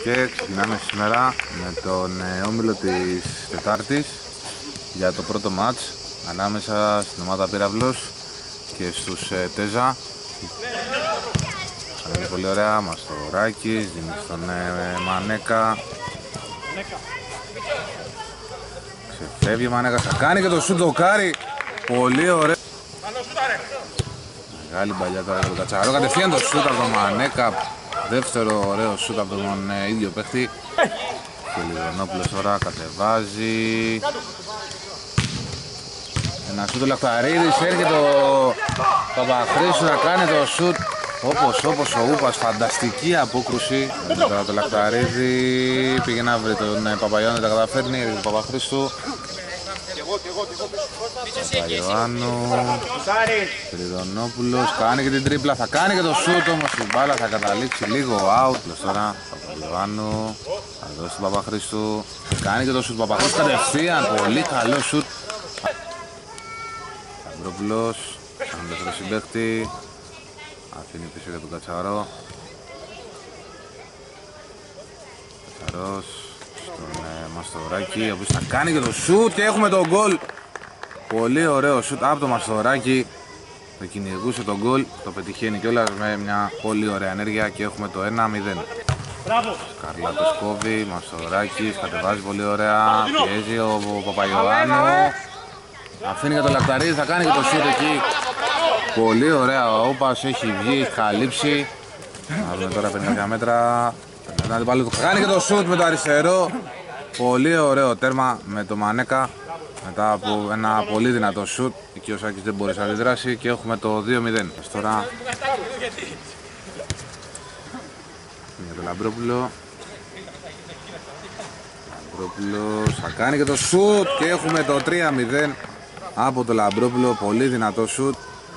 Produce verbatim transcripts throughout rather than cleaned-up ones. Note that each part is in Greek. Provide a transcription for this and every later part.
Και ξεκινάμε σήμερα με τον ε, όμιλο της Τετάρτης για το πρώτο μάτς ανάμεσα στην ομάδα Πύραυλος και στους ε, Τέζα. Είναι πολύ ωραία, Μαστοράκης, δίνει στον ε, Μανέκα. Ξεφεύγει ο Μανέκας, θα κάνει και το σουτ δοκάρι. Πολύ ωραία. Μεγάλη μπαλιά τώρα για τον Κατσαρό, κατευθείαν το σουτ από τον Μανέκα. Δεύτερο ωραίο σουτ από τον ε, ίδιο παίχτη. Και Λιδονόπουλος τώρα κατεβάζει. Ένα σουτ ο Λαχταρίδης, έρχεται ο Παπαχρήστου να κάνει το σουτ. Όπως όπως ο Ούπας, φανταστική απόκρουση. Τώρα το Λαχταρίδη πήγε να βρει τον Παπαϊωάννου, τα καταφέρνει, έρχεται τον Παπαχρήστου. Παπαϊωάννου, Λιδονόπουλος, κάνει και την τρίπλα, θα κάνει και το σουτ, όμως η μπάλα θα καταλήξει λίγο out. Τώρα Παπαϊωάννου, θα δώσει τον Παπαχρήστου, κάνει και το σουτ, Παπαχρήστου κατευθείαν, πολύ καλό σουτ. Αμπρόπουλος, σαν δεύτερο συμπαίχτη, αφήνει πίσω για τον Κατσαρό. Κατσαρός στον ε, Μαστοράκη, ο οποίος θα κάνει και το σουτ και έχουμε τον γκολ. Πολύ ωραίο σουτ από το Μαστοράκη. Το κυνηγούσε τον γκολ, το πετυχαίνει κιόλας με μια πολύ ωραία ενέργεια και έχουμε το ένα μηδέν. Καρλάτος κόβει, Μαστοράκης κατεβάζει πολύ ωραία, πιέζει ο Παπαϊωάννου. Αφήνει για το Λαχταρίδη, θα κάνει και το σουτ εκεί. Πολύ ωραία, ο Όπας έχει βγει, έχει καλύψει. Να δούμε τώρα πενήντα μέτρα. Θα κάνει και το σουτ με το αριστερό. Πολύ ωραίο τέρμα με το Μανέκα. Μετά από ένα πολύ δυνατό σουτ. Εκεί ο Σάκης δεν μπορούσε να αντιδράσει και έχουμε το δύο μηδέν. Τώρα για το Λαμπρόπουλο. Λαμπρόπουλος θα κάνει και το σουτ και έχουμε το τρία μηδέν από το Λαμπρόπουλο. Πολύ δυνατό σουτ.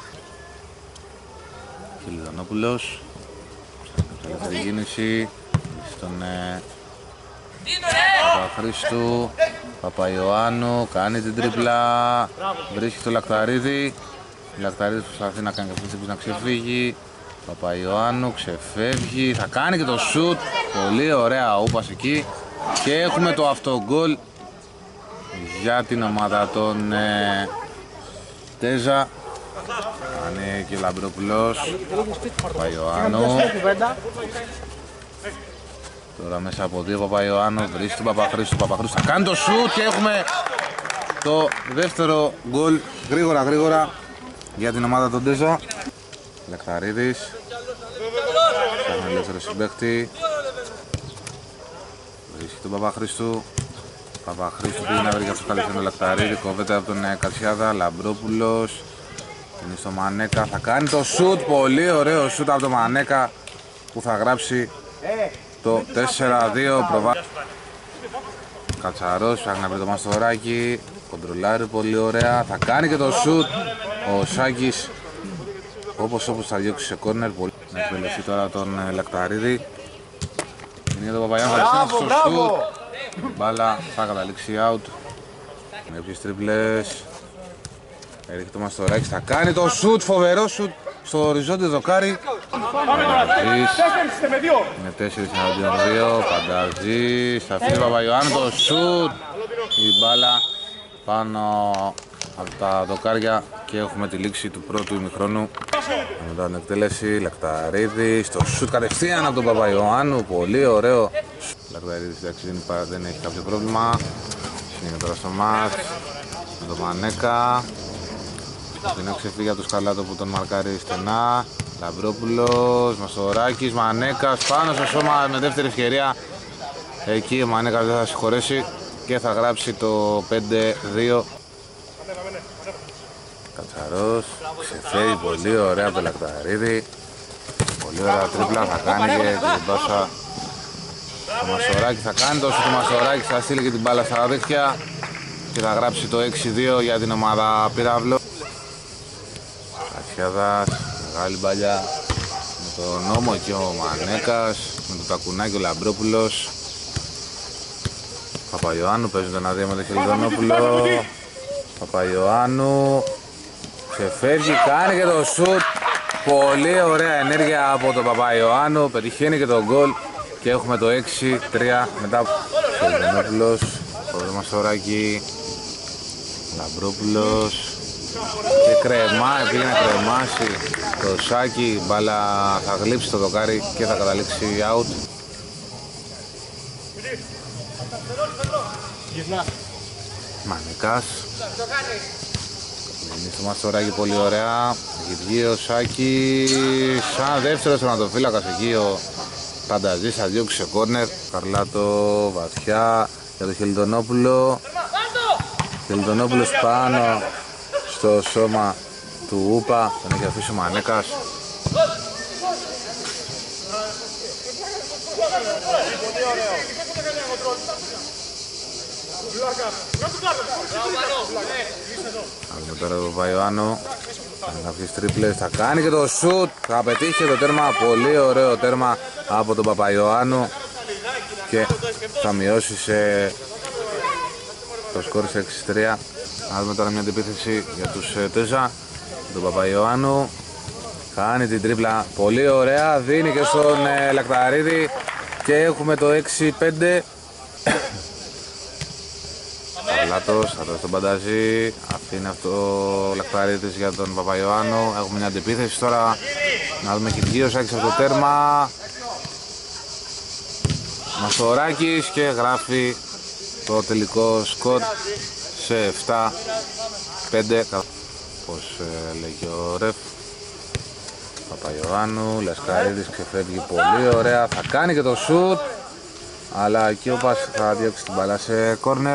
Και Λιδονόπουλος. Ελεύθερη κίνηση στον ε, Παπαχρήστου. Παπαϊωάννου κάνει την τρίπλα. Βρίσκει το Λαχταρίδη. Λαχταρίδης προσπαθεί να κάνει και να ξεφύγει. Παπαϊωάννου ξεφεύγει. Θα κάνει και το σουτ. Πολύ ωραία ο Ούπας εκεί. Και έχουμε το αυτογκολ για την ομάδα των ε, Τέζα. Κάνει και ο Λαμπρόπουλος. Παπαϊωάννου. Τώρα μέσα από δύο Παπαϊωάννου βρίσκει τον Παπαχρήστου. Παπαχρήστου θα κάνει το σουτ και έχουμε το δεύτερο γκολ γρήγορα γρήγορα για την ομάδα των Τέζα. Λαχταρίδης. Φτιάχνει ελεύθερο συμπαίχτη. Βρίσκει τον Παπαχρήστου. Παπαχρήστου πήγε να βρει για αυτός καλύψει τον Λαχταρίδη. Κόβεται από τον Κατσιάδα. Λαμπρόπουλος. Είναι στο Μανέκα, θα κάνει το σουτ, πολύ ωραίο σουτ από το Μανέκα που θα γράψει το τέσσερα δύο. Προβά... Κατσαρός, ψάχνει να βρει το Μαστοράκι, κοντρολάρει πολύ ωραία, θα κάνει και το σουτ. Ο Σάκης όπως όπως θα διώξει σε κόρνερ, πολύ να εκπαιδευτεί τώρα τον Λαχταρίδη. Είναι το Παπαϊωάννου, θα ρισκάσει στο σουτ. Μπάλα θα καταλήξει out. Με όποιες τρίπλες. Έρχεται το Μαστοράκης, θα κάνει το σουτ, φοβερό σουτ στο οριζόντιο δοκάρι. Πανταζής, είναι τέσσερα εναντίον δύο, Πανταζής, θα αφήνει ο Παπαϊωάννου το σουτ. Η μπάλα πάνω από τα δοκάρια και έχουμε τη λήξη του πρώτου ημιχρόνου. Μετά την εκτέλεση, Λαχταρίδης, το σουτ κατευθείαν από τον Παπαϊωάννου, πολύ ωραίο. Λαχταρίδης εντάξει δεν έχει κάποιο πρόβλημα. Είναι τώρα στο μάτς με τον Μανέκα. Δεν έχει ξεφύγει από το Σκαλάτο που τον μαρκάρει στενά. Λαμπρόπουλος, Μαστοράκης, Μανέκας πάνω στο σώμα με δεύτερη ευκαιρία. Εκεί ο Μανέκας δεν θα συγχωρέσει και θα γράψει το πέντε δύο. Κατσαρός, ξεφεύγει πολύ ωραία από το Λαχταρίδη. Πολύ ωραία τρίπλα, θα κάνει και την πάσα. Το Μαστοράκη θα κάνει το σου του Μαστοράκη, θα στείλει και την μπάλα στα δίχτυα και θα γράψει το έξι δύο για την ομάδα Πύραυλο. Κατσιάδας, μεγάλη μπαλιά με τον νόμο και ο Μανέκας, με το τακουνάκι ο Λαμπρόπουλος. Παπαϊωάννου παίζουν ένα δύο με τον Χελιδονόπουλο. Παπαϊωάννου ξεφεύγει, κάνει και το σουτ. Πολύ ωραία ενέργεια από τον Παπαϊωάννου, πετυχαίνει και τον γκολ και έχουμε το έξι τρία μετά. Φελδονόπουλος, πρόβλημα στο Ράκη, Λαμπρόπουλος και κρεμά, πήγε να κρεμάσει το Σάκη, μπάλα θα γλύψει το δοκάρι και θα καταλήξει out. Μανικάς, είναι στο Μαστοράκι πολύ ωραία, έχει βγει ο Σάκης, σαν δεύτερος τερματοφύλακας εκεί ο Φανταζής, θα διώξει σε κόρνερ. Καρλάτο βαθιά για τον Χελιδονόπουλο, Χελιδονόπουλος πάνω στο σώμα του Ούπα, τον έχει αφήσει ο Μανέκας. Πάμε τώρα τον Παϊωάννου, θα κάποιες τρίπλες, θα κάνει και το σουτ, θα πετύχει το τέρμα, πολύ ωραίο τέρμα από τον Παπαϊωάννου και θα μειώσει σε το σκορ σε έξι τρία. Να δούμε τώρα μια αντιπίθεση για τους Τέζα, τον Παπαϊωάννου, κάνει την τρίπλα, πολύ ωραία, δίνει και στον ε, Λακταρίδη και έχουμε το έξι πέντε. Λάτος, θα δώσει τον Πανταζή, αφήνει αυτό ο Λακταρίδης για τον Παπαϊωάννου. Έχουμε μια αντιπίθεση τώρα, να δούμε και δύο Σάκης από το τέρμα. Μαστοράκης και γράφει το τελικό σκορ σε επτά πέντε. Όπως ε, λέγει ο ρεφ, Παπαϊωάννου, Λασκαρίδης ξεφεύγει πολύ ωραία, θα κάνει και το σουτ, αλλά εκεί ο Πας θα διώξει την μπαλά σε κόρνερ.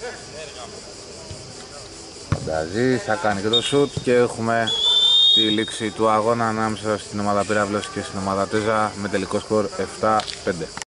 Φανταζή, θα κάνει και το σουτ και έχουμε τη λήξη του αγώνα ανάμεσα στην ομάδα Πύραυλος και στην ομάδα Τέζα με τελικό σκορ επτά πέντε.